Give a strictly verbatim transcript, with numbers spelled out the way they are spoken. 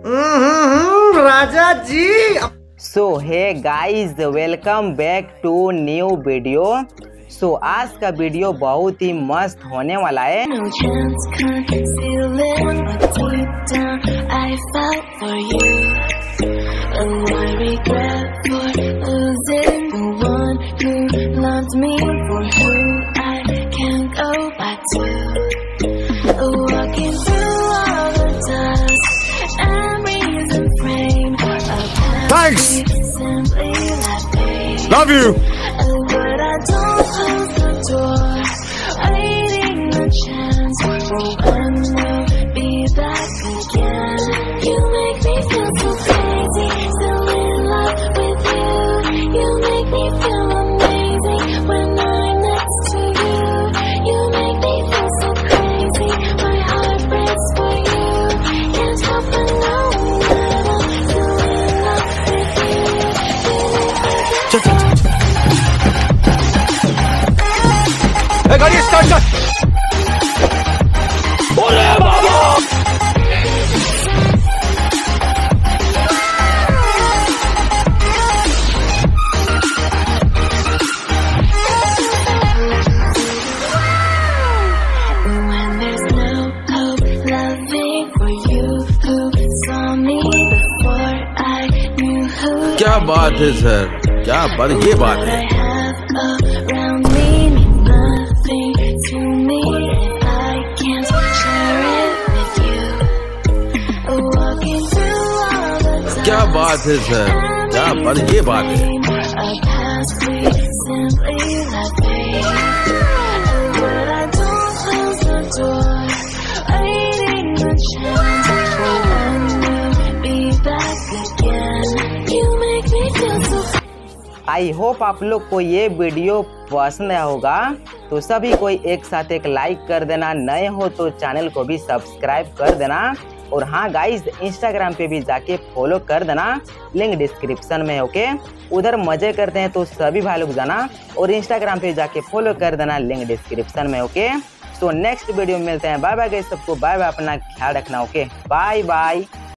Raja ji. So hey guys, welcome back to new video. So आज का video बहुत ही मस्त होने वाला है। Thanks. Love you. Hey, गाड़ी स्टार्ट कर। ओरे बाबा। क्या बात है सर, क्या बात, ये बात है। क्या बात है सर, क्या बात, ये बात है। आई होप आप लोग को ये वीडियो पसंद आया होगा, तो सभी कोई एक साथ एक लाइक कर देना, नए हो तो चैनल को भी सब्सक्राइब कर देना। और हाँ गाइज, इंस्टाग्राम पे भी जाके फॉलो कर देना, लिंक डिस्क्रिप्शन में, ओके। उधर मजे करते हैं तो सभी भाई लोग जाना और इंस्टाग्राम पे जाके फॉलो कर देना, लिंक डिस्क्रिप्शन में, ओके। तो नेक्स्ट वीडियो में मिलते हैं। बाय बाय गाइज, सबको बाय बाय, अपना ख्याल रखना, ओके। Bye bye.